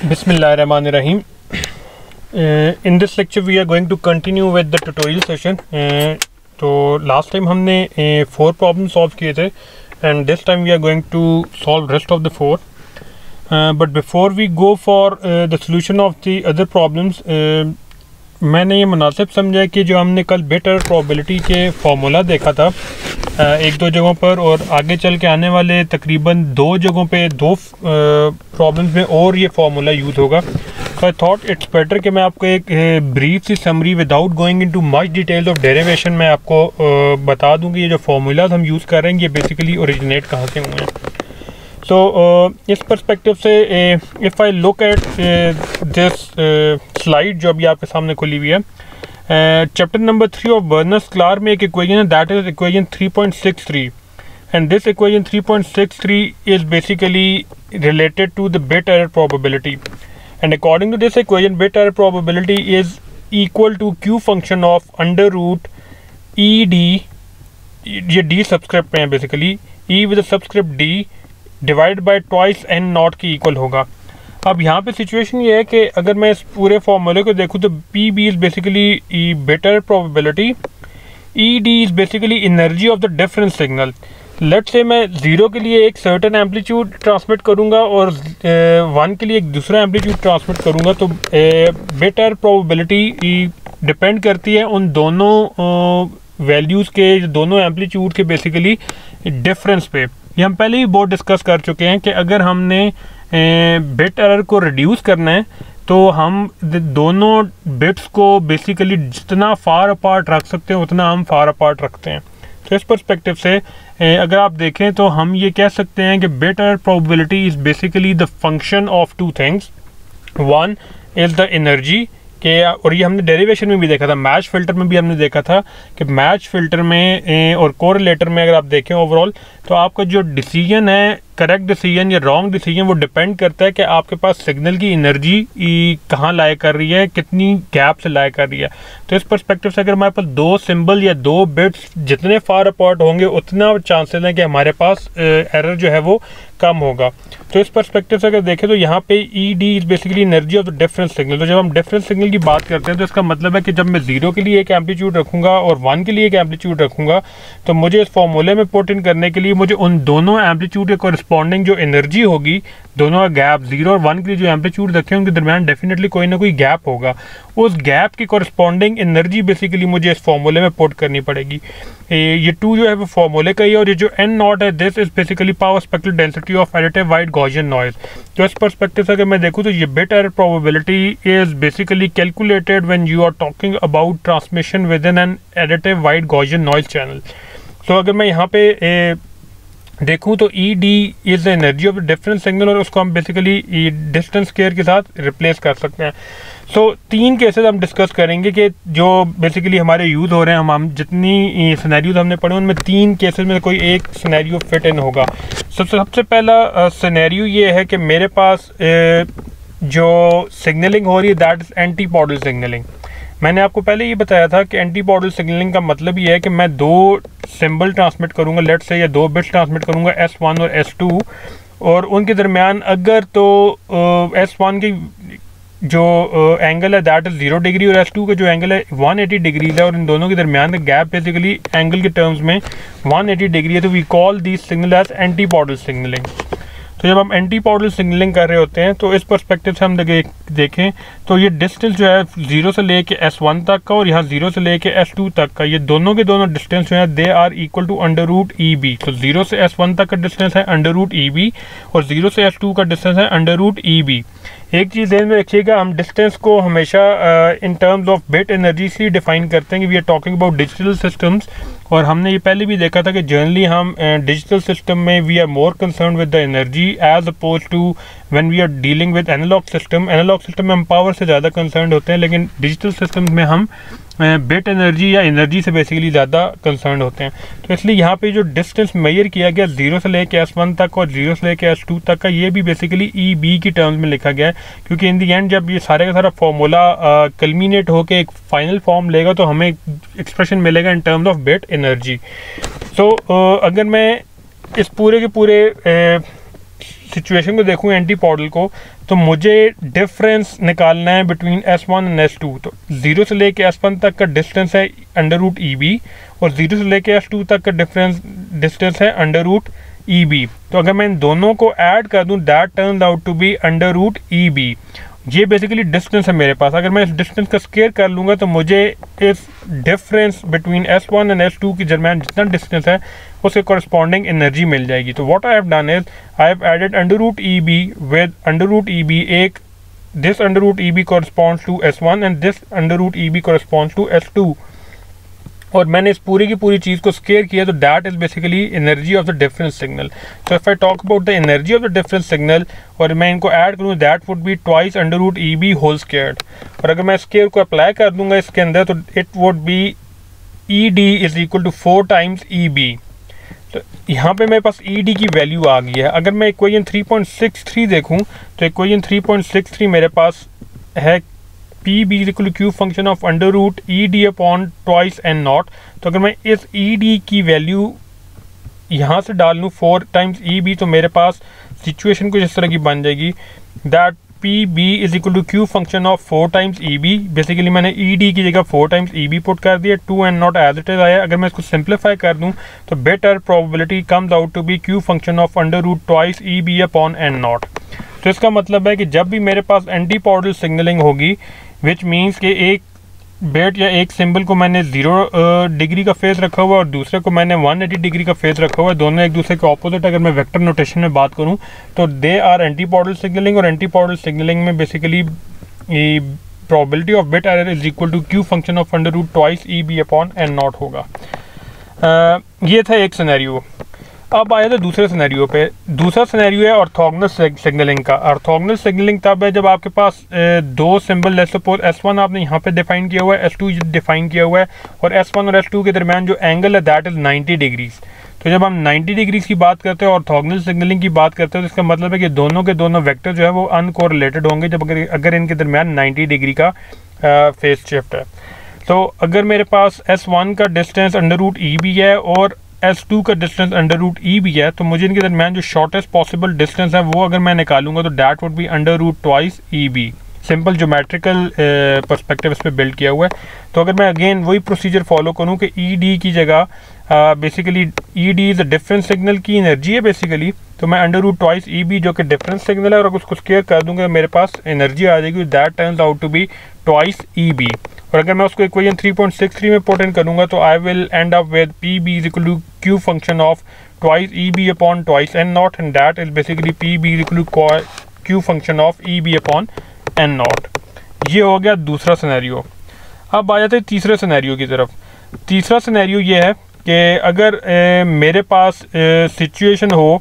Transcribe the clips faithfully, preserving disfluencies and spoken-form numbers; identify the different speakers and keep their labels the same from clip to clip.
Speaker 1: Bismillahirrahmanirrahim. Uh, in this lecture we are going to continue with the tutorial session. Uh, तो last time हमने four problem solve किए थे and this time we are going to solve rest of the four. But before we go for the solution of the other problems, मैंने ये मुनासिब समझा कि जो हमने कल बेटर प्रोबेबिलिटी के फार्मूला देखा था uh, एक दो जगहों पर, और आगे चल के आने वाले तकरीबन दो जगहों पे दो प्रॉब्लम्स uh, में और ये फार्मूला यूज़ होगा. So I thought it's better कि मैं आपको एक ब्रीफ सी summary without going into much details of derivation मैं आपको uh, बता दूँ कि ये जो फार्मूलाज हम यूज़ कर रहे हैं ये बेसिकली ओरिजिनेट कहाँ से हुए हैं. सो so, uh, इस पर्सपेक्टिव से if I look at this slide जो अभी आपके सामने खुली हुई है, chapter number three of Bernard Sklar में एक इक्वेशन है, that is equation three point six three, and this equation three point six three is basically related to the bit error probability. And according to this equation, bit error probability is equal to q function of under root e d, ये d subscript में है basically, e with a subscript d divided by twice n naught के equal होगा. अब यहाँ पे situation ये है कि अगर मैं इस पूरे फॉर्मूले को देखूँ तो P B is basically bit error probability, e d इज़ basically energy of the difference signal. Let's say मैं ज़ीरो के लिए एक सर्टेन एम्पलीट्यूड ट्रांसमिट करूँगा और वन के लिए एक दूसरा एम्पलीट्यूड ट्रांसमिट करूँगा, तो बिट एरर प्रोबेबिलिटी डिपेंड करती है उन दोनों वैल्यूज़ के, दोनों एम्पलीट्यूड के बेसिकली डिफरेंस पे. ये हम पहले ही बहुत डिस्कस कर चुके हैं कि अगर हमने बिट एरर को रिड्यूस करना है तो हम दोनों बिट्स को बेसिकली जितना फार अपार्ट रख सकते हैं उतना हम फार अपार्ट रखते हैं. तो इस पर्सपेक्टिव से अगर आप देखें तो हम ये कह सकते हैं कि bit error probability is basically the function of two things. One is the energy के, और ये हमने डेरिवेशन में भी देखा था, मैच फिल्टर में भी हमने देखा था कि मैच फिल्टर में और कोरिलेटर में अगर आप देखें ओवरऑल तो आपका जो डिसीजन है, करेक्ट डिसीजन या रॉन्ग डिसीजन, वो डिपेंड करता है कि आपके पास सिग्नल की एनर्जी कहाँ लाए कर रही है, कितनी गैप से लाए कर रही है. तो इस पर्सपेक्टिव से अगर हमारे पास दो सिंबल या दो बिट्स जितने फार अपार्ट होंगे उतना चांसेस हैं कि हमारे पास एरर जो है वो कम होगा. तो इस पर्सपेक्टिव से अगर देखें तो यहाँ पे E D is basically energy of the difference signal. तो जब हम डिफरेंस सिग्नल की बात करते हैं तो इसका मतलब है कि जब मैं जीरो के लिए एक एम्पलीट्यूड रखूँगा और वन के लिए एक एम्पलीट्यूड रखूँगा तो मुझे इस फॉर्मूले में पुट इन करने के लिए मुझे उन दोनों एम्पलीट्यूड के कॉरस्पॉन्डिंग जो एनर्जी होगी, दोनों का गैप, जीरो और वन के लिए जो एम्पलीट्यूड रखे हैं उनके दरमियान डेफिनेटली कोई ना कोई गैप होगा. उस गैप की कॉरस्पॉन्डिंग एनर्जी बेसिकली मुझे इस फॉर्मूले में पुट करनी पड़ेगी. ये टू जो है वो फॉर्मूले का ही है, और ये जो एन नॉट है this is basically power spectral density of additive white Gaussian noise. तो इस पर्सपेक्टिव से अगर मैं देखूँ तो ये bit error probability is basically calculated when you are talking about transmission within an additive white Gaussian noise channel. तो अगर मैं यहाँ पे ए, देखूँ तो E D is the energy of the difference signal, और उसको हम बेसिकली डिस्टेंस स्क्वायर के साथ रिप्लेस कर सकते हैं. सो so, तीन केसेस हम डिस्कस करेंगे कि जो बेसिकली हमारे यूज़ हो रहे हैं. हम हम जितनी सिनेरियोज हमने पढ़े उनमें तीन केसेस में कोई एक सिनेरियो फिट इन होगा. सबसे so, सबसे पहला सिनेरियो ये है कि मेरे पास ए, जो सिग्नलिंग हो रही है दैट इज़ एंटीपोडल सिग्नलिंग. मैंने आपको पहले ये बताया था कि एंटीपोडल सिग्नलिंग का मतलब ये है कि मैं दो सिंबल ट्रांसमिट करूँगा, लेट से, या दो बिट्स ट्रांसमिट करूँगा एस वन और एस टू, और उनके दरमियान अगर तो एस वन की जो एंगल है दैट इज़ ज़ीरो डिग्री और एस टू का जो एंगल है वन एटी डिग्री है, और इन दोनों के दरमियान का गैप बेसिकली एंगल के टर्म्स में वन एटी डिग्री है, तो we call this signal as antipodal signalling. तो जब हम एंटीपोडल सिग्नलिंग कर रहे होते हैं तो इस पर्सपेक्टिव से हम देखें तो ये डिस्टेंस जो है जीरो से लेके एस वन तक का और यहाँ जीरो से लेके एस टू तक का, ये दोनों के दोनों डिस्टेंस जो है they are equal to under root E B. तो जीरो से एस वन तक का डिस्टेंस है अंडर रूट ई बी और जीरो से एस टू का डिस्टेंस है अंडर रूट ई बी. एक चीज़ ध्यान में रखिएगा, हम डिस्टेंस को हमेशा in terms of bit energy से डिफाइन करते हैं कि we are talking about digital systems, और हमने ये पहले भी देखा था कि जनरली हम डिजिटल uh, सिस्टम में we are more concern with the energy as oppose to when we are dealing with analog system. Analog system में हम पावर से ज़्यादा कंसर्न होते हैं, लेकिन डिजिटल सिस्टम में हम बिट एनर्जी या एनर्जी से बेसिकली ज़्यादा कंसर्न होते हैं. तो इसलिए यहाँ पे जो डिस्टेंस मेजर किया गया जीरो से लेके एस वन तक और जीरो से लेके एस टू तक का, ये भी बेसिकली ई बी की टर्म्स में लिखा गया है, क्योंकि इन दी एंड जब ये सारे का सारा फॉर्मूला कल्मिनेट होके एक फाइनल फॉर्म लेगा तो हमें एक्सप्रेशन मिलेगा in terms of bit energy. So अगर मैं इस पूरे के पूरे सिचुएशन को देखूँ एंटी पॉडल को, तो मुझे डिफरेंस निकालना है between S one and S two. तो जीरो से लेके एस वन तक का डिस्टेंस है अंडर रूट ई बी, और जीरो से लेके एस टू तक का डिफरेंस डिस्टेंस है अंडर रूट ई बी। तो अगर मैं इन दोनों को ऐड कर दूं, that turns out to be under root E B. ये बेसिकली डिस्टेंस है मेरे पास। अगर मैं इस डिस्टेंस का स्क्वायर कर लूँगा तो मुझे इस difference between S one and S two के दरमियान जितना डिस्टेंस है उसके कॉरस्पॉन्डिंग एनर्जी मिल जाएगी। तो what I have done is I have added under root E B with under root E B. एक this under root E B corresponds to S one and this under root E B corresponds to S two, और मैंने इस पूरी की पूरी चीज़ को square किया। तो that is basically energy of the difference signal. So if I talk about the energy of the difference signal और मैं इनको ऐड करूँ, that would be twice under root E B whole squared. और अगर मैं square को apply कर दूंगा इसके अंदर, तो it would be E D is equal to four times E B. तो यहाँ पे मेरे पास ई डी की वैल्यू आ गई है। अगर मैं equation three point six three देखूँ, तो equation three point six three मेरे पास है P B is equal to Q function of under root E D upon twice N naught. तो अगर मैं इस ई डी की वैल्यू यहाँ से डाल लूँ फोर टाइम्स ई बी, तो मेरे पास सिचुएशन कुछ इस तरह की बन जाएगी, that P B is equal to Q function of four times E B. Basically मैंने ई डी की जगह four times E B put कर दिया, two N naught as it is आया। अगर मैं इसको सिंप्लीफाई कर दूँ तो better probability comes out to be Q function of under root twice E B upon N naught. तो इसका मतलब है कि जब भी मेरे पास एंटी पॉडल सिग्नलिंग होगी, विच मीन्स कि एक बेट या एक सिंबल को मैंने जीरो डिग्री का फेस रखा हुआ है और दूसरे को मैंने वन एटी डिग्री का फेस रखा हुआ है, दोनों एक दूसरे के ऑपोजिट। अगर मैं वेक्टर नोटेशन में बात करूं तो they are antipodal signalling, और एंटी पॉडल सिग्नलिंग में basically probability of bit error is equal to Q function of under root twice E B upon N naught होगा। uh, ये था एक सिनेरियो। अब आया था दूसरे सिनेरियो पे। दूसरा सिनेरियो है ऑर्थोगोनल सिग्नलिंग का। ऑर्थोगोनल सिग्नलिंग तब है जब आपके पास ए, दो symbol, let's suppose S one आपने यहाँ पे डिफाइन किया हुआ है, एस टू डिफाइन किया हुआ है, और एस वन और एस टू के दरमियान जो एंगल है दैट इज नाइन्टी डिग्रीज। तो जब हम नाइन्टी डिग्रीज की बात करते हैं, ऑर्थोगोनल सिग्नलिंग की बात करते हैं, तो इसका मतलब है कि दोनों के दोनों वेक्टर जो है वो अनकोरिलेटेड होंगे जब अगर अगर इनके दरमियान नाइन्टी डिग्री का फेस शिफ्ट है। तो अगर मेरे पास एस वन का distance under root E B है और एस टू का distance under root E B है, तो मुझे इनके दरमियान जो शॉर्टेस्ट पॉसिबल डिस्टेंस है वो अगर मैं निकालूंगा तो that would be under root twice E B. Simple geometrical perspective इस पर बिल्ड किया हुआ है। तो अगर मैं अगेन वही प्रोसीजर फॉलो करूँ कि ई डी की जगह basically E D is the difference signal की एनर्जी है बेसिकली, तो मैं under root twice E B जो कि डिफरेंस सिग्नल है और उसको स्केयर कर दूंगा तो मेरे पास एनर्जी आ जाएगी, that turns out to be twice E B. और अगर मैं उसको equation three point six three में पुट इन करूँगा तो I will end up with P B is equal to Q function of twice E B upon twice N naught, and that is basically P B is equal to Q function of E B upon N naught. ये हो गया दूसरा scenario. अब आ जाते हैं तीसरे scenario की तरफ। तीसरा सिनेरियो ये है कि अगर ए, मेरे पास सिचुएशन हो,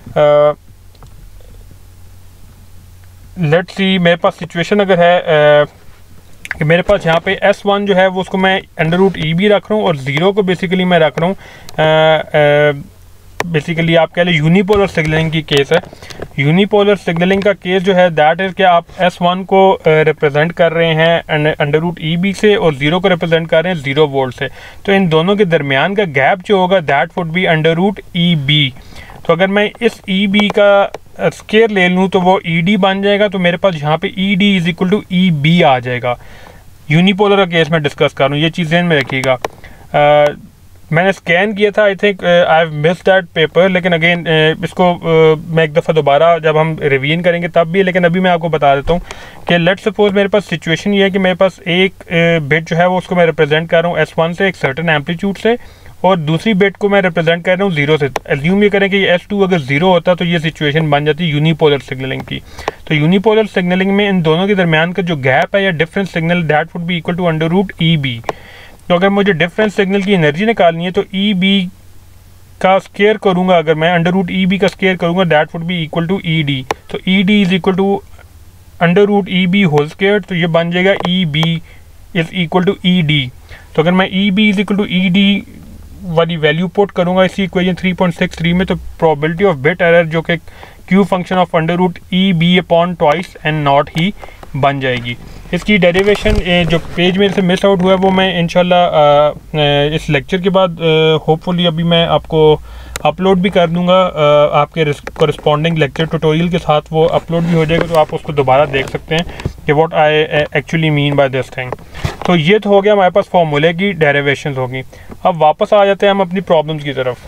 Speaker 1: लेट्स सी मेरे पास सिचुएशन अगर है ए, कि मेरे पास यहाँ पे एस वन जो है वो उसको मैं अंडर रूट ई बी रख रहा हूँ और ज़ीरो को बेसिकली मैं रख रहा हूँ, बेसिकली आप कह लें यूनिपोलर सिग्नलिंग की केस है। यूनिपोलर सिग्नलिंग का केस जो है दैट इज़ कि आप एस वन को रिप्रेजेंट कर रहे हैं अंडर रूट ई बी से और ज़ीरो को रिप्रेजेंट कर रहे हैं ज़ीरो वोल्ट से। तो इन दोनों के दरमियान का गैप जो होगा that would be under root E B. तो अगर मैं इस ई बी का स्केयर ले लूँ तो वो ई डी बन जाएगा। तो मेरे पास यहाँ पे E D is equal to E B आ जाएगा। यूनिपोलर का केस में डिस्कस कर रहा हूँ, ये चीज़ ध्यान में रखिएगा। uh, मैंने स्कैन किया था, I think I have missed that paper, लेकिन अगेन uh, इसको uh, मैं एक दफ़ा दोबारा जब हम रिवीजन करेंगे तब भी, लेकिन अभी मैं आपको बता देता हूँ कि लेट सपोज मेरे पास सिचुएशन ये है कि मेरे पास एक uh, बिट जो है वो उसको मैं रिप्रेजेंट कर रहा हूँ एस वन से एक सर्टेन एम्पलीट्यूड से, और दूसरी बिट को मैं रिप्रेजेंट कर रहा हूँ जीरो से। एज्यूम ये करें कि ये एस टू अगर जीरो होता तो ये सिचुएशन बन जाती है यूनिपोलर सिग्नलिंग की। तो यूनिपोलर सिग्नलिंग में इन दोनों के दरमियान का जो गैप है या difference signal that would be equal to under root E B. तो अगर मुझे डिफरेंस सिग्नल की एनर्जी निकालनी है तो ई बी का स्केयर करूँगा, अगर मैं अंडर रूट ई बी का स्केयर करूँगा that would be equal to E D. तो E D is equal to under root E B whole square, तो ये बन जाएगा E B is equal to E D. तो अगर मैं E B is equal to E D वाली value put करूंगा इसी equation three point six three में, तो प्रोबेबिलिटी ऑफ बिट एरर जो कि Q function of under root E B upon twice N naught ही बन जाएगी। इसकी डेरिवेशन जो पेज मेरे से मिस आउट हुआ है वो मैं इंशाल्लाह इस लेक्चर के बाद होपफुली अभी मैं आपको अपलोड भी कर दूंगा आपके कॉरेस्पॉन्डिंग लेक्चर ट्यूटोरियल के साथ, वो अपलोड भी हो जाएगा तो आप उसको दोबारा देख सकते हैं कि what I actually mean by this thing. तो ये तो हो गया हमारे पास फार्मूले की डेरिवेशंस होगी। अब वापस आ जाते हैं हम अपनी प्रॉब्लम्स की तरफ।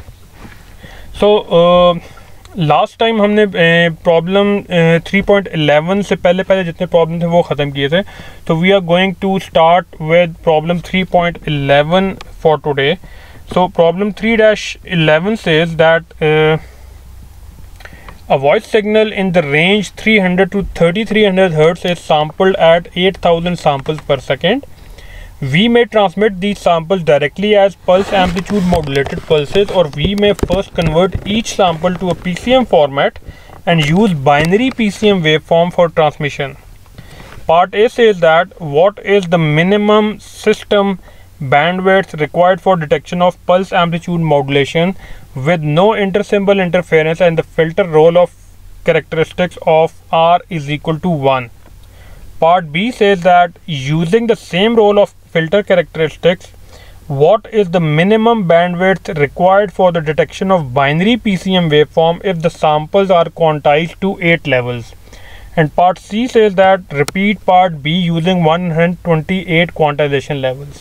Speaker 1: सो लास्ट टाइम हमने प्रॉब्लम थ्री पॉइंट इलेवन से पहले पहले जितने प्रॉब्लम थे वो ख़त्म किए थे, तो we are going to start with problem three point eleven for today. So problem three dash eleven says that a voice signal in the range three hundred to thirty-three hundred hertz is sampled at eight thousand samples per second. We may transmit these samples directly as pulse amplitude modulated pulses, or we may first convert each sample to a P C M format and use binary P C M waveform for transmission. Part A says that what is the minimum system bandwidth required for detection of pulse amplitude modulation with no intersymbol interference, and the filter role of characteristics of R is equal to one. Part B says that using the same role of filter characteristics, what is the minimum bandwidth required for the detection of binary P C M waveform if the samples are quantized to eight levels. And part C says that repeat part B using one hundred twenty-eight quantization levels.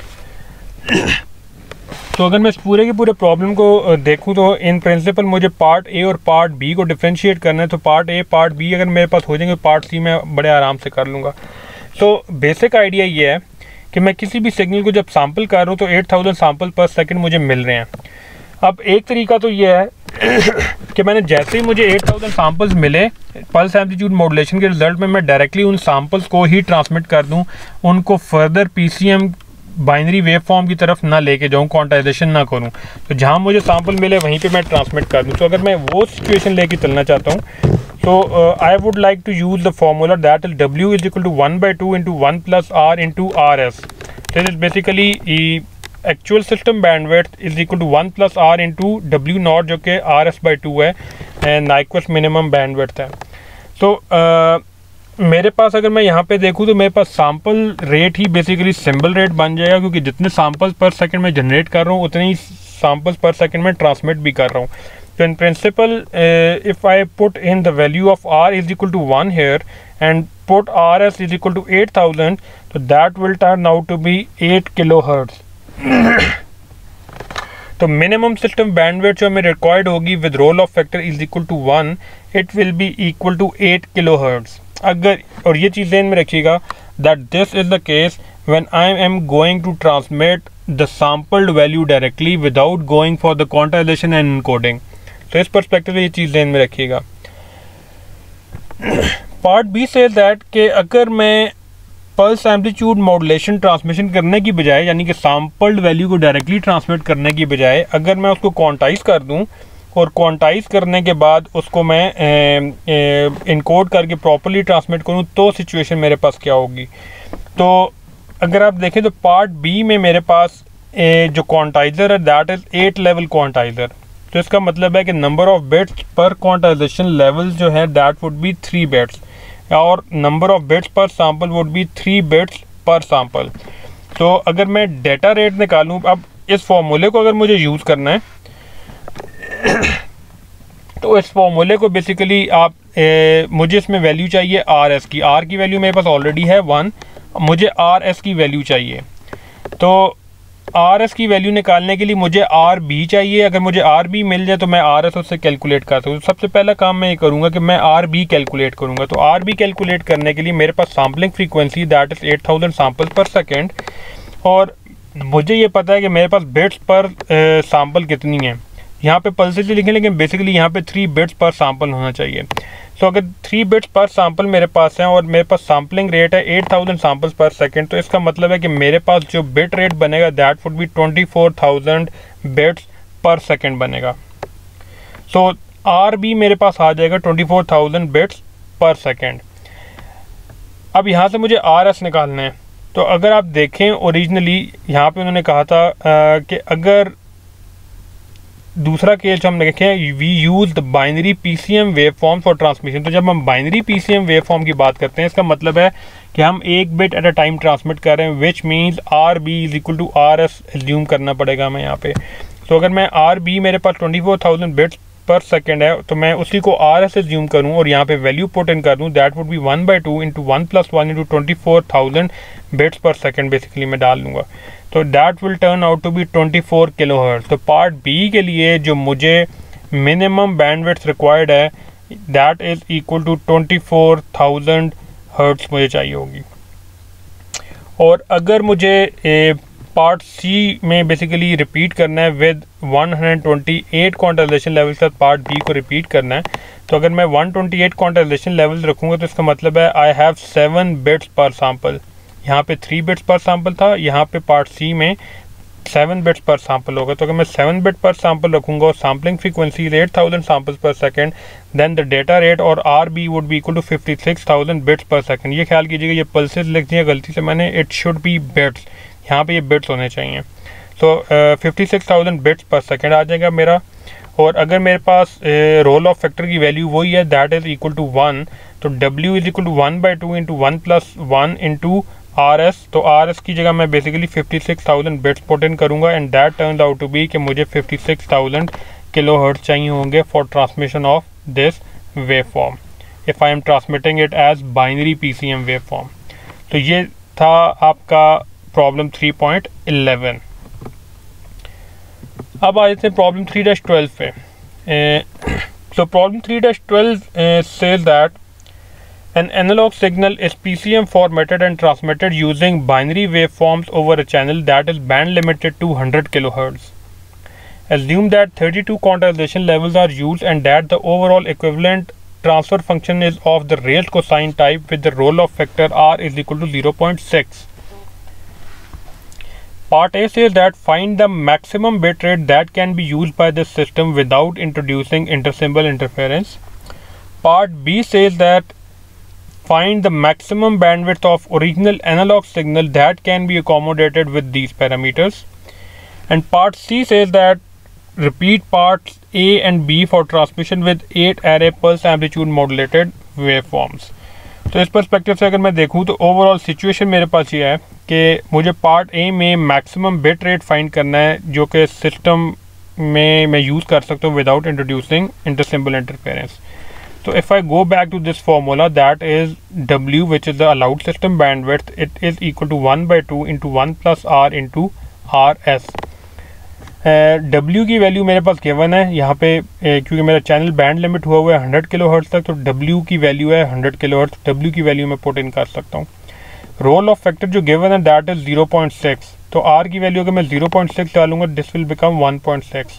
Speaker 1: तो अगर मैं इस पूरे के पूरे problem को देखूं तो इन प्रिंसिपल मुझे पार्ट ए और पार्ट बी को डिफरेंशिएट करना है। तो पार्ट ए पार्ट बी अगर मेरे पास हो जाएंगे, पार्ट सी मैं बड़े आराम से कर लूँगा। तो बेसिक आइडिया ये है कि मैं किसी भी सिग्नल को जब सैम्पल कर रहा हूँ तो eight thousand sample per second मुझे मिल रहे हैं। अब एक तरीका तो ये है कि मैंने जैसे ही मुझे एट थाउजेंड सैम्पल्स मिले पल्स एम्पलीट्यूड मॉड्यूलेशन के रिजल्ट में, मैं डायरेक्टली उन सैम्पल्स को ही ट्रांसमिट कर दूँ, उनको further P C M binary wave form की तरफ ना लेके जाऊँ, क्वांटाइजेशन ना करूँ। तो जहाँ मुझे सैम्पल मिले वहीं पे मैं ट्रांसमिट कर दूँ। तो अगर मैं वो सिचुएशन लेके चलना चाहता हूँ तो I would like to use the formula that is W is equal to one by two into one plus R into R S. This is basically actual system bandwidth is equal to one plus R into W naught जो कि R S by two है and Nyquist minimum bandwidth है। तो uh, मेरे पास अगर मैं यहाँ पे देखूँ तो मेरे पास सैम्पल रेट ही बेसिकली सिंबल रेट बन जाएगा, क्योंकि जितने सैम्पल्स पर सेकंड में जनरेट कर रहा हूँ उतने ही सैम्पल्स पर सेकंड में ट्रांसमिट भी कर रहा हूँ। तो in principle if I put in the value of R is equal to one here and put R S is equal to eight thousand, तो that will turn out to be eight kilo hertz. तो minimum system bandwidth जो हमें required होगी with roll off factor is equal to one, it will be equal to eight kilo hertz. अगर और ये चीज़ ध्यान में रखिएगा that this is the case when I am going to transmit the sampled value directly without going for the quantisation and encoding. तो इस perspective से ये चीज़ ध्यान में रखिएगा। पार्ट बी से दैट कि अगर मैं पल्स एम्पलीट्यूड मॉड्यूलेशन ट्रांसमिशन करने की बजाय, यानी कि सैम्पल्ड वैल्यू को डायरेक्टली ट्रांसमिट करने की बजाय अगर मैं उसको क्वांटाइज कर दूं और क्वांटाइज करने के बाद उसको मैं इनकोड करके प्रॉपर्ली ट्रांसमिट करूं, तो सिचुएशन मेरे पास क्या होगी। तो अगर आप देखें तो पार्ट बी में मेरे पास ए, जो क्वांटाइजर है that is eight level quantiser. तो इसका मतलब है कि number of bits per quantisation level जो है that would be three bits, और number of bits per sample would be three bits per sample. तो अगर मैं डेटा रेट निकालूँ, अब इस फॉर्मूले को अगर मुझे यूज़ करना है तो इस फॉर्मूले को बेसिकली आप ए, मुझे इसमें वैल्यू चाहिए आर एस की। आर की वैल्यू मेरे पास ऑलरेडी है वन, मुझे आर एस की वैल्यू चाहिए। तो आर एस की वैल्यू निकालने के लिए मुझे आर बी चाहिए। अगर मुझे आर बी मिल जाए तो मैं आर एस उससे कैलकुलेट कर सकूँ। सबसे पहला काम मैं ये करूँगा कि मैं आर बी कैलकुलेट करूँगा। तो आर बी कैलकुलेट करने के लिए मेरे पास sampling frequency that is eight thousand sample per second, और मुझे ये पता है कि मेरे पास बिट्स पर सैम्पल कितनी है। यहाँ पे पल्सेस ही लिखें, लेकिन बेसिकली यहाँ पे थ्री बिट्स पर सैम्पल होना चाहिए। तो अगर थ्री बिट्स पर सैम्पल मेरे पास हैं और मेरे पास सैम्पलिंग रेट है eight thousand samples per second, तो इसका मतलब है कि मेरे पास जो बिट रेट बनेगा that would be twenty four thousand bits per second बनेगा। सो आर बी मेरे पास आ जाएगा twenty four thousand bits per second. अब यहाँ से मुझे आर एस निकालना है। तो अगर आप देखें ओरिजिनली यहाँ पे उन्होंने कहा था आ, कि अगर दूसरा केस जो हमने देखे हैं, we use the binary PCM wave form for transmission. तो जब हम बाइनरी पीसीएम वेव फॉर्म की बात करते हैं, इसका मतलब है कि हम एक bit at a time transmit कर रहे हैं, which means R B is equal to R S assume करना पड़ेगा हमें यहाँ पे। तो अगर मैं आर बी मेरे पास twenty four thousand bits per second है, तो मैं उसी को आर एस एज्यूम करूँ और यहाँ पे वैल्यू पुट इन कर दूँ, that would be one by two into one plus one into twenty four thousand bits per second basically मैं डाल दूँगा। तो that will turn out to be twenty four kilo hertz. तो part B के लिए जो मुझे मिनिमम बैंडविड्थ रिक्वायर्ड है, that is equal to twenty four thousand hertz मुझे चाहिए होगी। और अगर मुझे ए, पार्ट सी में बेसिकली रिपीट करना है with one twenty eight quantization level के साथ पार्ट बी को रिपीट करना है, तो अगर मैं one twenty eight quantization level रखूँगा तो इसका मतलब है I have seven bits per sample. यहाँ पे थ्री बिट्स पर सैम्पल था, यहाँ पे पार्ट सी में सेवन बिट्स पर सैम्पल होगा। तो अगर मैं सेवन बिट पर सैम्पल रखूँगा और sampling frequency eight thousand samples per second, then the data rate और R B would be equal to fifty six thousand bits per second. ये ख्याल कीजिएगा, ये पल्सेस लिख दिया गलती से मैंने, इट शुड बी बिट्स, यहाँ पे ये बिट्स होने चाहिए। तो fifty six thousand bits per second आ जाएगा मेरा। और अगर मेरे पास रोल ऑफ फैक्टर की वैल्यू वही है, that is equal to one, तो W is equal to one by two into one plus one into R S. तो आर एस की जगह मैं basically fifty six thousand bits put in करूँगा, and that turns out to be कि मुझे fifty six thousand kilo hertz चाहिए होंगे for transmission of this wave form if I am transmitting it as binary P C M wave form. तो ये था आपका problem three point eleven. अब आ जाते हैं प्रॉब्लम थ्री डैश ट्वेल्व पे। So problem three dash twelve says that an analog signal is P C M formatted and transmitted using binary waveforms over a channel that is band limited to one hundred kilohertz. Assume that thirty-two quantization levels are used and that the overall equivalent transfer function is of the raised cosine type with the roll of factor R is equal to zero point six. Part A says that find the maximum bit rate that can be used by this system without introducing intersymbol interference. Part B says that find the maximum bandwidth of original analog signal that can be accommodated with these parameters. And part C says that repeat parts A and B for transmission with eight array pulse amplitude modulated waveforms. तो इस perspective से अगर मैं देखूँ तो overall situation मेरे पास ये है कि मुझे पार्ट ए में मैक्सिमम बिट रेट फाइंड करना है जो कि सिस्टम में मैं यूज़ कर सकता हूँ without introducing intersymbol interference. So if I go back to this formula, that is W, which is the allowed system bandwidth, it is equal to one by two into one plus R into R S. uh, W की value मेरे पास given है यहाँ पे, uh, क्योंकि मेरा channel band limit हुआ हुआ है हंड्रेड किलो हर्ट्ज तक, तो W की वैल्यू है हंड्रेड किलो हर्ट्ज। W की वैल्यू मैं पुट इन कर सकता हूँ। रोल ऑफ फैक्टर जो गिवन है that is zero point six, तो R की वैल्यू अगर मैं जीरो पॉइंट सिक्स डालूंगा, this will become one point six.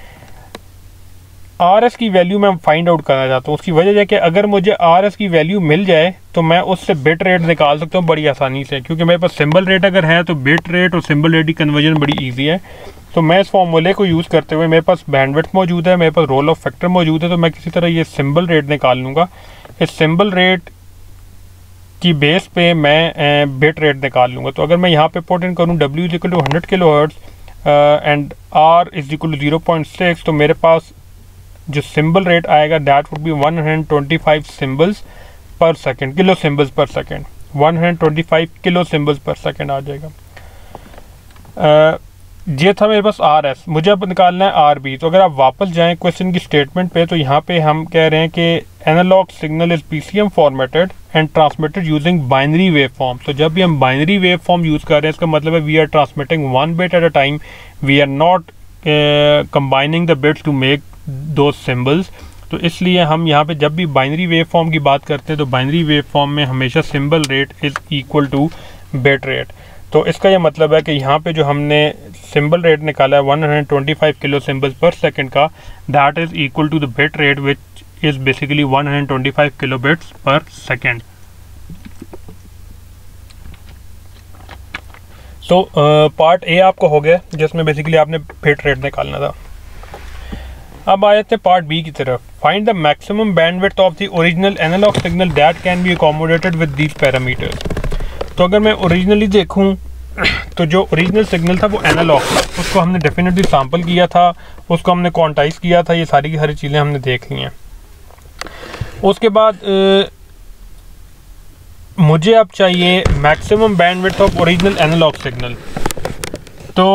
Speaker 1: R S की वैल्यू मैं फाइंड आउट करना चाहता हूँ। उसकी वजह है कि अगर मुझे आर एस की वैल्यू मिल जाए तो मैं उससे बिट रेट निकाल सकता हूँ बड़ी आसानी से, क्योंकि मेरे पास सिंबल रेट अगर है तो बिट रेट और सिंबल रेट की कन्वर्जन बड़ी इजी है। तो मैं इस फॉर्मूले को यूज़ करते हुए, मेरे पास बैंडविड्थ मौजूद है, मेरे पास रोल ऑफ फैक्टर मौजूद है, तो मैं किसी तरह ये सिंबल रेट निकाल लूँगा। इस सिंबल रेट की बेस पे मैं बिट रेट निकाल लूँगा। तो अगर मैं यहाँ पे पुट इन करूँ W is equal to hundred kilo hertz and R is equal to zero point six, तो मेरे पास जो सिंबल रेट आएगा that would be one twenty five symbols per second, kilo symbols per second, one twenty five kilo symbols per second आ जाएगा। uh, ये था मेरे पास आर एस। मुझे अब निकालना है आर बी। तो अगर आप वापस जाएं क्वेश्चन की स्टेटमेंट पे, तो यहाँ पे हम कह रहे हैं कि analog signal is P C M formatted and transmitted using binary wave form. तो जब भी हम बाइनरी वेव फॉर्म यूज़ कर रहे हैं, इसका मतलब है we are transmitting one bit at a time, we are not combining the bits to make दो सिम्बल्स। तो इसलिए हम यहाँ पे जब भी बाइनरी वेव फॉर्म की बात करते हैं तो बाइनरी वेव फॉर्म में हमेशा symbol rate is equal to bit rate. तो इसका ये मतलब है कि यहाँ पे जो हमने सिंबल रेट निकाला है one twenty five kilo symbols per second का, that is equal to the bit rate which is basically one twenty five kilo bits per second. तो पार्ट ए आपको हो गया जिसमें बेसिकली आपने बिट रेट निकालना था। अब आए थे पार्ट बी की तरफ। Find the maximum bandwidth of the original analog signal that can be accommodated with these parameters. तो अगर मैं ओरिजिनली देखूं तो जो ओरिजिनल सिग्नल था वो एनालॉग था, उसको हमने डेफिनेटली सैम्पल किया था, उसको हमने क्वांटाइज किया था, ये सारी की सारी चीज़ें हमने देख ली हैं। उसके बाद आ, मुझे अब चाहिए maximum bandwidth of original analog signal. तो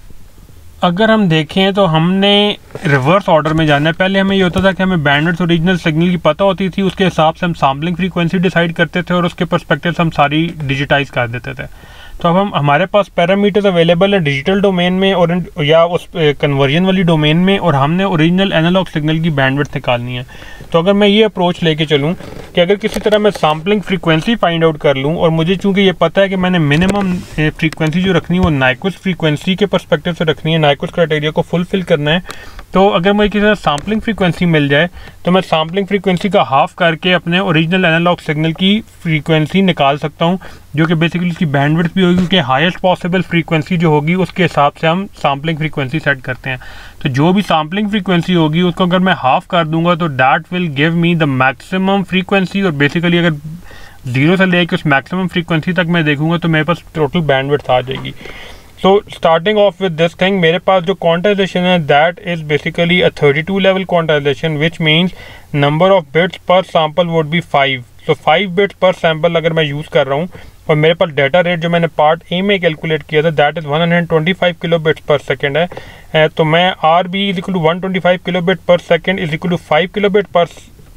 Speaker 1: अगर हम देखें तो हमने रिवर्स ऑर्डर में जाना है। पहले हमें ये होता था कि हमें बैंडविड्थ ओरिजिनल सिग्नल की पता होती थी, उसके हिसाब से हम सैम्पलिंग फ्रीक्वेंसी डिसाइड करते थे और उसके पर्सपेक्टिव से हम सारी डिजिटाइज कर देते थे। तो अब हम हमारे पास पैरामीटर्स अवेलेबल है डिजिटल डोमेन में और या उस कन्वर्जन वाली डोमेन में, और हमने ओरिजिनल एनालॉग सिग्नल की बैंडविड्थ निकालनी है। तो अगर मैं ये अप्रोच लेके चलूँ कि अगर किसी तरह मैं सैम्पलिंग फ्रीक्वेंसी फाइंड आउट कर लूँ, और मुझे चूँकि ये पता है कि मैंने मिनिमम फ्रीक्वेंसी जो रखनी है वो नाइक्विस्ट फ्रीक्वेंसी के पर्सपेक्टिव से रखनी है, नाइक्विस्ट क्राइटेरिया को फुलफिल करना है, तो अगर मुझे किसी तरह सैम्पलिंग फ्रीक्वेंसी मिल जाए तो मैं सैम्पलिंग फ्रीक्वेंसी का हाफ करके अपने ओरिजिनल एनालॉग सिग्नल की फ्रीक्वेंसी निकाल सकता हूँ, जो कि बेसिकली उसकी बैंडविड्थ भी होगी, क्योंकि हाईएस्ट पॉसिबल फ्रीक्वेंसी जो होगी उसके हिसाब से हम सैम्पलिंग फ्रीक्वेंसी सेट करते हैं। तो जो भी सैम्पलिंग फ्रीक्वेंसी होगी उसको अगर मैं हाफ कर दूंगा तो that will give me the maximum frequency, और बेसिकली अगर जीरो से लेकर उस मैक्सिमम फ्रीक्वेंसी तक मैं देखूंगा तो मेरे पास टोटल बैंडविड्थ आ जाएगी। So starting off with this thing, मेरे पास जो क्वांटाइजेशन है that is basically a thirty two level quantization, which means number of bits per sample would be five. So five bits per sample अगर मैं use कर रहा हूँ, और मेरे पास डाटा रेट जो मैंने पार्ट ए में कैलकुलेट किया था that is one hundred twenty five kilo bits per second है, तो मैं R B is equal to one twenty five kilo bit per second is equal to five kilo bit per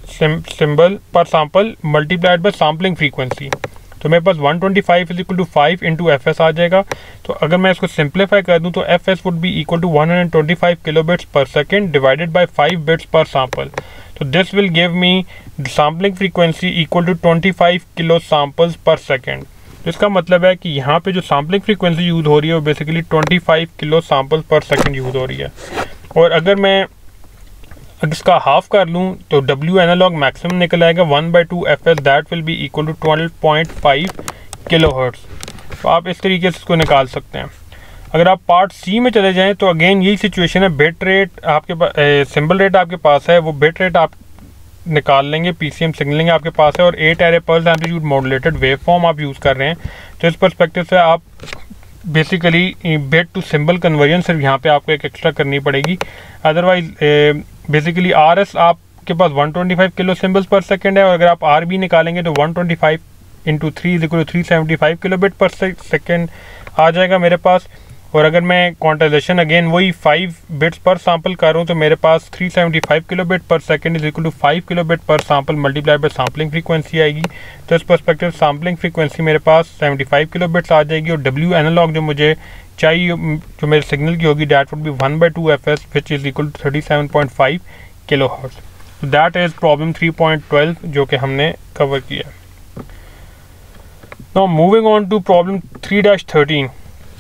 Speaker 1: symbol per sample multiplied by sampling frequency. तो मेरे पास one twenty five is equal to five into F S आ जाएगा। तो अगर मैं इसको simplify कर दूं तो F S would be equal to one hundred twenty five kilo bits per second divided by five bits per sample. तो this will give me the sampling frequency equal to twenty five kilo samples per second. तो इसका मतलब है कि यहाँ पे जो sampling frequency use हो रही है वो basically twenty five kilo samples per second use हो रही है। और अगर मैं अगर इसका हाफ कर लूँ तो डब्ल्यू एनालॉग मैक्सिमम निकल आएगा one by two F S that will be equal to twelve point five kilo hertz. तो आप इस तरीके से इसको निकाल सकते हैं। अगर आप पार्ट सी में चले जाएं तो अगेन यही सिचुएशन है, बिट रेट आपके पास, सिंबल रेट आपके पास है, वो बिट रेट आप निकाल लेंगे, पीसीएम सिग्नलिंग आपके पास है, और eight ary pulse amplitude modulated wave form आप यूज़ कर रहे हैं। तो इस पर्सपेक्टिव से आप basically bit to symbol conversion सिर्फ यहाँ पे आपको एक एक्स्ट्रा करनी पड़ेगी। अदरवाइज बेसिकली आर एस आपके पास one twenty five kilo symbols per second है, और अगर आप आर बी निकालेंगे तो one twenty five into three is equal to three seventy five kilo bit per second आ जाएगा मेरे पास। और अगर मैं क्वांटाइजेशन अगेन वही फाइव बिट्स पर सैंपल कर रहा हूँ तो मेरे पास three seventy five kilo bit per second is equal to five kilo bit per sample multiplied by sampling frequency आएगी। तो इस पर्सपेक्टिव सैम्पलिंग फ्रीक्वेंसी मेरे पास सेवेंटी फाइव किलो बिट्स आ जाएगी, और डब्ल्यू एनालॉग जो मुझे चाहिए जो मेरे सिग्नल की होगी that would be one by two F S which is equal to thirty seven point five kilo hertz. तो that is problem three point twelve जो कि हमने कवर किया। Now moving on to problem three dash thirteen.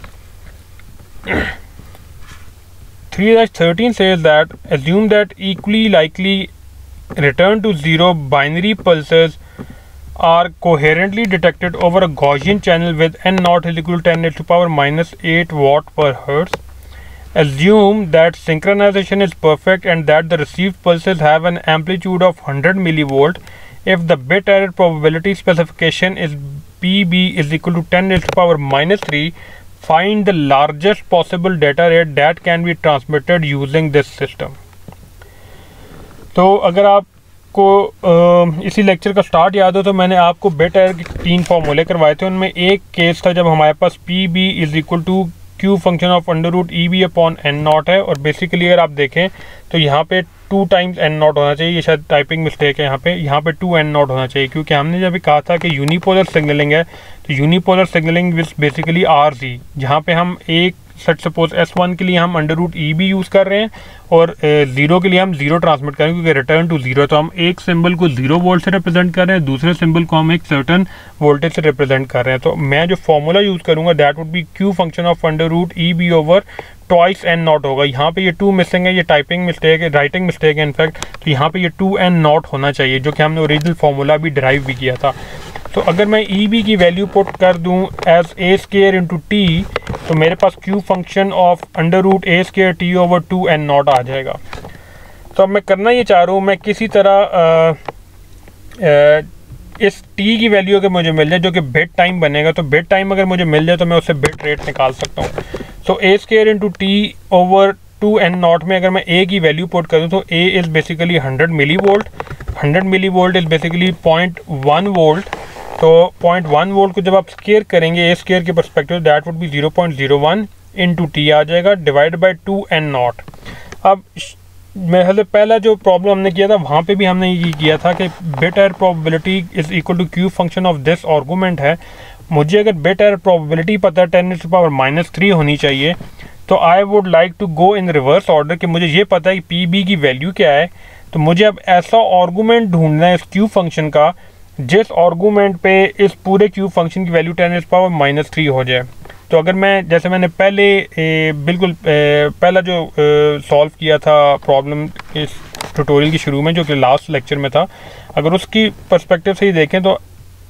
Speaker 1: three dash thirteen says that assume that equally likely return to zero binary pulses are coherently detected over a Gaussian channel with n naught is equal to ten raised to power minus eight watt per hertz. Assume that synchronization is perfect and that the received pulses have an amplitude of one hundred millivolt. If the bit error probability specification is P B is equal to ten raised to power minus three, find the largest possible data rate that can be transmitted using this system. तो अगर आपको आ, इसी lecture का start याद हो तो मैंने आपको बिट एरर के तीन फॉर्मूले करवाए थे। उनमें एक केस था जब हमारे पास P B is equal to Q function of under root E B upon N naught है, और बेसिकली अगर आप देखें तो यहाँ पे टू टाइम्स एन नॉट होना चाहिए। ये शायद टाइपिंग मिस्टेक है, यहाँ पे यहाँ पे टू एन नॉट होना चाहिए, क्योंकि हमने जब कहा था कि यूनिपोलर सिग्नलिंग है तो unipolar signaling which basically R जी, जहाँ पे हम एक सेट सपोज एस वन के लिए हम under root E B use कर रहे हैं और ज़ीरो के लिए हम ज़ीरो ट्रांसमिट कर रहे हैं, क्योंकि रिटर्न टू ज़ीरो। तो हम एक सिंबल को ज़ीरो वोल्ट से रिप्रेजेंट कर रहे हैं, दूसरे सिंबल को हम एक सर्टन वोल्टेज से रिप्रेजेंट कर रहे हैं। तो मैं जो फॉर्मूला यूज़ करूँगा that would be Q function of under root E B over twice N naught होगा। यहाँ पे ये टू मिसिंग है, ये टाइपिंग मिस्टेक है, राइटिंग मिस्टेक है इनफैक्ट। तो यहाँ पे ये टू एन नॉट होना चाहिए, जो कि हमने ओरिजिनल फॉर्मूला भी ड्राइव भी किया था। तो अगर मैं ई बी की वैल्यू पुट कर दूँ as A square into T, तो मेरे पास Q function of under root A square T over two N naught आ जाएगा। तो अब मैं करना ये चाह रहा हूँ, मैं किसी तरह इस टी की वैल्यू अगर मुझे मिल जाए जो कि बिट टाइम बनेगा, तो बिट टाइम अगर मुझे मिल जाए तो मैं उससे बिट रेट निकाल सकता हूँ। So a square into T over two N naught में अगर मैं ए की वैल्यू पुट करूँ तो A is basically hundred millivolt, hundred millivolt is basically point one volt. तो पॉइंट वन वोल्ट को जब आप स्केयर करेंगे ए स्केयर के perspective, that would be zero point zero one into T आ जाएगा divide by two N naught. अब मेरे से पहला जो प्रॉब्लम हमने किया था वहाँ पे भी हमने ये किया था कि bit error probability is equal to Q function of this argument है। मुझे अगर बिट एरर प्रोबेबिलिटी पता है ten to power minus three होनी चाहिए, तो I would like to go in reverse order कि मुझे ये पता है कि पी बी की वैल्यू क्या है। तो मुझे अब ऐसा आर्गूमेंट ढूंढना है इस क्यू फंक्शन का जिस आर्गूमेंट पे इस पूरे क्यू फंक्शन की value ten to power minus three हो जाए। तो अगर मैं जैसे मैंने पहले ए, बिल्कुल ए, पहला जो सॉल्व किया था प्रॉब्लम इस ट्यूटोरियल की शुरू में जो कि लास्ट लेक्चर में था, अगर उसकी पर्सपेक्टिव से ही देखें तो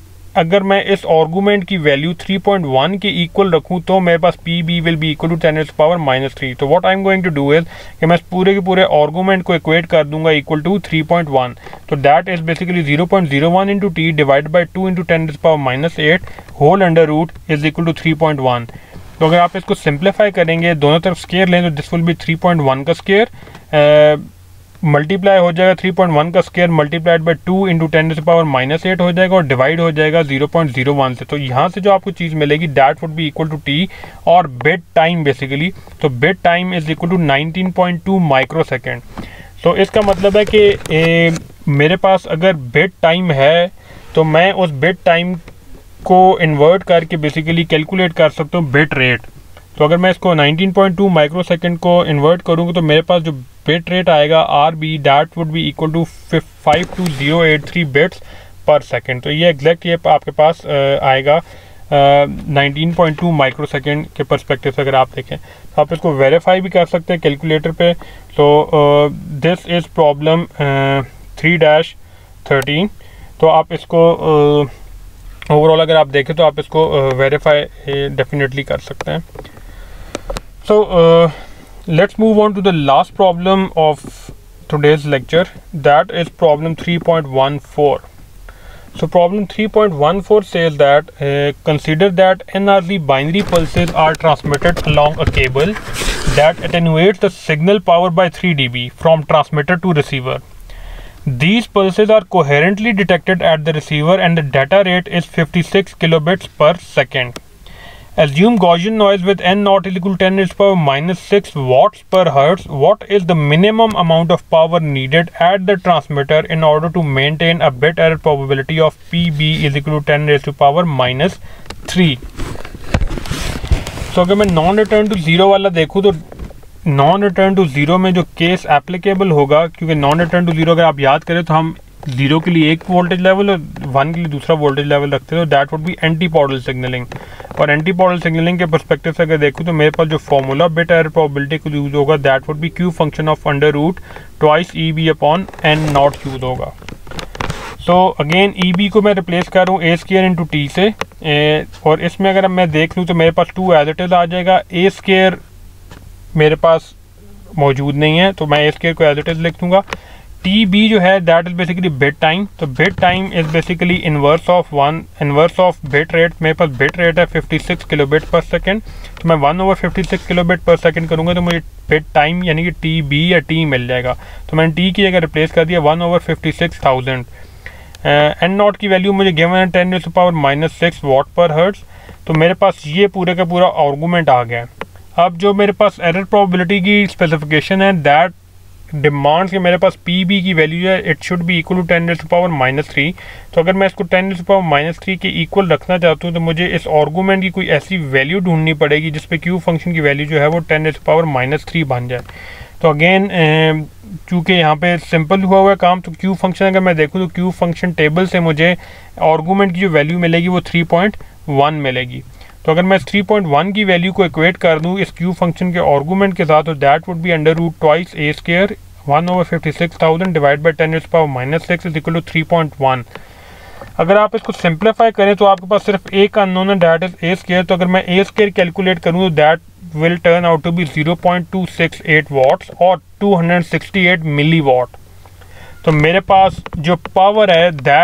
Speaker 1: अगर मैं इस आर्गूमेंट की वैल्यू थ्री पॉइंट वन के इक्वल रखूं तो मेरे पास P B will be equal to ten to power minus three. तो what I am going to do is कि मैं इस पूरे के पूरे आर्गूमेंट को इक्वेट कर दूंगा equal to three point one. तो that is basically zero point zero one into T divide by two into ten to power minus eight whole under root is equal to three point one. तो अगर आप इसको simplify करेंगे, दोनों तरफ square लें, तो this will be three point one का स्केयर मल्टीप्लाई हो जाएगा थ्री पॉइंट वन का square multiplied by two into ten to power minus eight हो जाएगा और डिवाइड हो जाएगा जीरो पॉइंट जीरो वन से। तो यहाँ से जो आपको चीज़ मिलेगी that would be equal to T और बिट टाइम बेसिकली। तो bit time is equal to nineteen point two microsecond. तो इसका मतलब है कि ए, मेरे पास अगर बिट टाइम है तो मैं उस बिट टाइम को इन्वर्ट करके बेसिकली कैलकुलेट कर सकता हूँ बिट रेट। तो अगर मैं इसको nineteen point two microsecond को इन्वर्ट करूँगा तो मेरे पास जो बिट रेट आएगा R B that would be equal to five two zero eight three bits per second. तो ये एग्जैक्ट ये आपके पास uh, आएगा nineteen point two microsecond के परस्पेक्टिव से अगर आप देखें तो आप इसको वेरीफाई भी कर सकते हैं कैलकुलेटर पे। तो this is problem three dash thirteen. तो आप इसको ओवरऑल uh, अगर आप देखें तो आप इसको वेरीफाई uh, डेफिनेटली कर सकते हैं। So uh, let's move on to the last problem of today's lecture, that is problem three point one four. So problem three point one four says that uh, consider that N R Z binary pulses are transmitted along a cable that attenuates the signal power by three D B from transmitter to receiver. These pulses are coherently detected at the receiver and the data rate is fifty-six kilobits per second. Assume Gaussian noise with n naught is equal to ten to the power minus six watts per hertz. What is the minimum amount of power needed at the transmitter in order to maintain a bit error probability of P B is equal to ten to the power minus three? So अगर मैं non return to zero वाला देखूँ तो non return to zero में जो case applicable होगा, क्योंकि non return to zero अगर आप याद करें तो हम जीरो के लिए एक वोल्टेज लेवल और वन के लिए दूसरा वोल्टेज लेवल रखते हैं, तो that would be antipodal signalling. और एंटी पोडल सिग्नलिंग के पर्सपेक्टिव से अगर देखूँ तो मेरे पास जो फॉर्मूला बिट एरर प्रोबेबिलिटी को यूज होगा that would be Q function of under root twice E B upon N naught use होगा। सो अगेन ई बी को मैं रिप्लेस कर रहा हूँ ए स्केयर इंटू टी से, ए, और इसमें अगर मैं देख लूँ तो मेरे पास टू एज इट इज आ जाएगा। ए स्केयर मेरे पास मौजूद नहीं है तो मैं ए स्केयर को एज इट इज लिख दूँगा। टी बी जो है that is basically bit time. तो bit time is basically inverse of one inverse of bit rate. मेरे पास बिट रेट है fifty six kilobit per second, तो मैं one over fifty six kilobit per second करूँगा तो मुझे बिट टाइम यानी कि टी बी या टी मिल जाएगा। तो मैंने टी की जगह रिप्लेस कर दिया one over fifty six thousand. N naught की वैल्यू मुझे गिवन है ten to power minus six watt per hertz. तो मेरे पास ये पूरे का पूरा आर्गूमेंट आ गया। अब जो मेरे पास एरर प्रोबेबिलिटी की स्पेसिफिकेशन है दैट डिमांड्स के मेरे पास पी बी की वैल्यू है it should be equal to ten to power minus three. तो अगर मैं इसको ten to power minus three के इक्वल रखना चाहता हूँ तो मुझे इस आर्गूमेंट की कोई ऐसी वैल्यू ढूंढनी पड़ेगी जिस पे क्यू फंक्शन की वैल्यू जो है वो ten to power minus three बन जाए। तो अगेन चूँकि यहाँ पे सिंपल हुआ हुआ है काम, तो क्यू फंक्शन अगर मैं देखूँ तो क्यू फंक्शन टेबल से मुझे आर्गूमेंट की जो वैल्यू मिलेगी वो थ्री पॉइंट वन मिलेगी। तो अगर मैं इस थ्री पॉइंट वन की वैल्यू को इक्वेट कर दूँ इस क्यू फंक्शन के आर्गूमेंट के साथ, तो that would be under root twice A square one over fifty six thousand divide by ten to power minus six is equal to three point one. अगर आप इसको सिंप्लीफाई करें तो आपके पास सिर्फ एक अननोन है दैट इज ए स्केयर। तो अगर मैं ए स्केयर कैलकुलेट करूँ तो that will turn out to be zero point two six eight watts और two hundred sixty eight milliwatt. तो मेरे पास जो पावर है that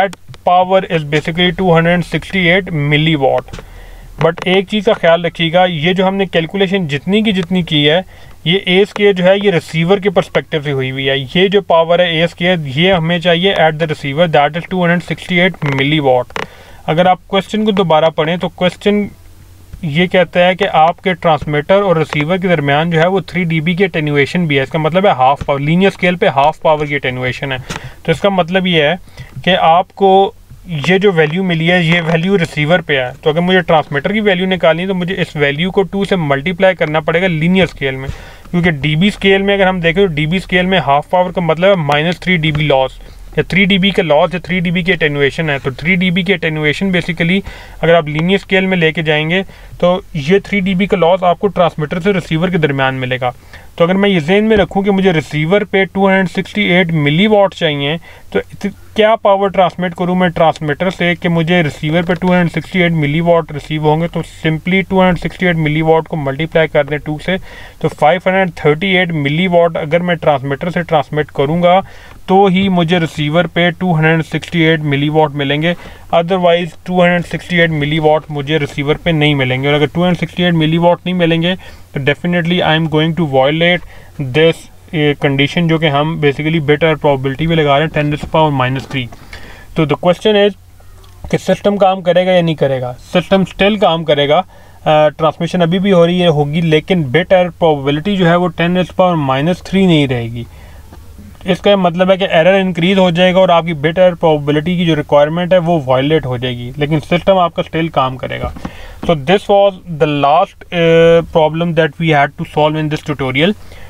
Speaker 1: power is basically two hundred sixty eight milliwatt. But एक चीज़ का ख्याल रखिएगा, ये जो हमने कैलकुलेशन जितनी की जितनी की है, ये ए स्केयर जो है ये रिसीवर के पर्सपेक्टिव से हुई हुई है। ये जो पावर है ए स्केयर ये हमें चाहिए at the receiver, that is two hundred sixty eight milliwatt. अगर आप क्वेश्चन को दोबारा पढ़ें तो क्वेश्चन ये कहता है कि आपके ट्रांसमीटर और रिसीवर के दरमियान जो है वो थ्री डी बी की अटेन्यूएशन भी है। इसका मतलब है हाफ पावर, लीनियर स्केल पे हाफ पावर की अटेन्यूएशन है। तो इसका मतलब ये है कि आपको ये जो वैल्यू मिली है ये वैल्यू रिसीवर पे है। तो अगर मुझे ट्रांसमीटर की वैल्यू निकालनी है तो मुझे इस वैल्यू को टू से मल्टीप्लाई करना पड़ेगा लीनियर स्केल में, क्योंकि डीबी स्केल में अगर हम देखें तो डीबी स्केल में हाफ पावर का मतलब है minus three D B loss, या थ्री डी बी का लॉस या थ्री डी बी की अटेन्यूएशन है। तो थ्री डी बी की अटेन्यूएशन बेसिकली अगर आप लीनियर स्केल में लेके जाएंगे तो ये थ्री डी बी का लॉस आपको ट्रांसमीटर से रिसीवर के दरमियान मिलेगा। तो अगर मैं ये ज़हन में रखूँ कि मुझे रिसीवर पे two hundred sixty eight milliwatt चाहिए, तो क्या पावर ट्रांसमिट करूँ मैं ट्रांसमीटर से कि मुझे रिसीवर पे two hundred sixty eight milliwatt receive होंगे। तो simply two hundred sixty eight milliwatt को मल्टीप्लाई कर दें टू से, तो five hundred thirty eight milliwatt अगर मैं ट्रांसमीटर से ट्रांसमिट करूँगा तो ही मुझे रिसीवर पे two hundred sixty eight milliwatt मिलेंगे। Otherwise two hundred sixty eight milliwatt मुझे रिसीवर पे नहीं मिलेंगे। और अगर two hundred sixty eight milliwatt नहीं मिलेंगे तो definitely I am going to violate this condition जो कि हम बेसिकली बिट और प्रोबेबिलिटी भी लगा रहे हैं ten to the power minus three. तो द क्वेश्चन इज कि सिस्टम काम करेगा या नहीं करेगा। सिस्टम स्टिल काम करेगा, ट्रांसमिशन uh, अभी भी हो रही है होगी, लेकिन बिट और प्रोबेबिलिटी जो है वो ten to the power minus three नहीं रहेगी। इसका मतलब है कि एरर इंक्रीज हो जाएगा और आपकी बिट और प्रोबेबिलिटी की जो रिक्वायरमेंट है वो वायलेट हो जाएगी, लेकिन सिस्टम आपका स्टिल काम करेगा। So this was the last problem that we had to solve in this tutorial.